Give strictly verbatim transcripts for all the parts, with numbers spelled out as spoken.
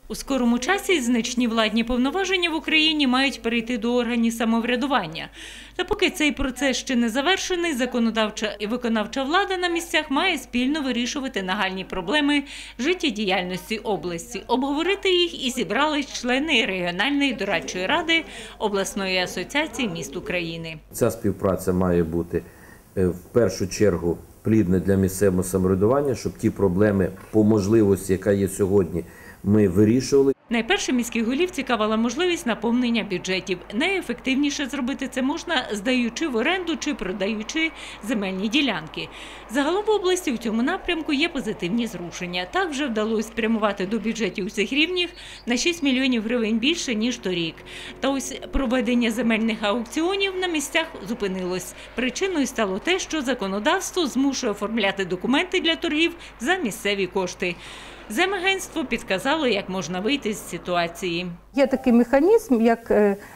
У скорому часі значні владні повноваження в Україні мають перейти до органів самоврядування. Та поки цей процес ще не завершений, законодавча і виконавча влада на місцях має спільно вирішувати нагальні проблеми життєдіяльності області. Обговорити їх і зібрались члени регіональної дорадчої ради обласної асоціації міст України. Ця співпраця має бути в першу чергу плідна для місцевого самоврядування, щоб ті проблеми по можливості, яка є сьогодні, ми вирішували. Найперше міських голів цікавила можливість наповнення бюджетів. Найефективніше зробити це можна, здаючи в оренду чи продаючи земельні ділянки. Загалом в області в цьому напрямку є позитивні зрушення. Так вже вдалося спрямувати до бюджетів усіх рівнів на шість мільйонів гривень більше, ніж торік. Та ось проведення земельних аукціонів на місцях зупинилось. Причиною стало те, що законодавство змушує оформляти документи для торгів за місцеві кошти. Земагентство підказало, як можна вийти з ситуації. Є такий механізм, як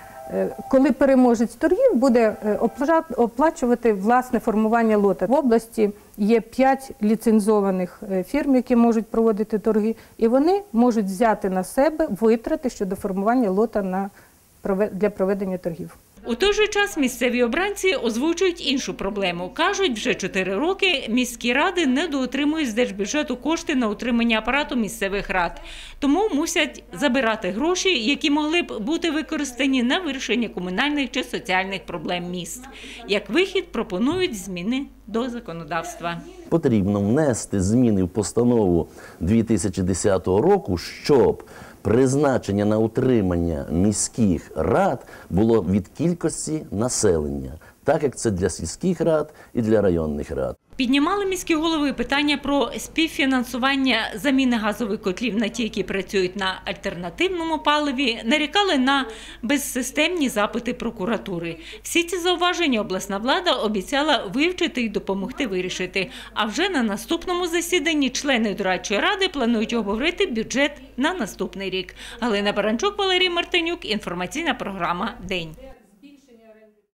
коли переможець торгів буде оплачувати власне формування лота. В області є п'ять ліцензованих фірм, які можуть проводити торги, і вони можуть взяти на себе витрати щодо формування лота для проведення торгів. У той же час місцеві обранці озвучують іншу проблему. Кажуть, вже чотири роки міські ради недоотримують з держбюджету кошти на утримання апарату місцевих рад. Тому мусять забирати гроші, які могли б бути використані на вирішення комунальних чи соціальних проблем міст. Як вихід пропонують зміни до законодавства. Потрібно внести зміни в постанову дві тисячі десятого року, щоб призначення на утримання міських рад було від кількості населення, так як це для сільських рад і для районних рад. Піднімали міські голови питання про співфінансування заміни газових котлів на ті, які працюють на альтернативному паливі, нарікали на безсистемні запити прокуратури. Всі ці зауваження обласна влада обіцяла вивчити і допомогти вирішити. А вже на наступному засіданні члени дорадчої ради планують обговорити бюджет на наступний рік. Галина Баранчук, Валерій Мартинюк, інформаційна програма «День».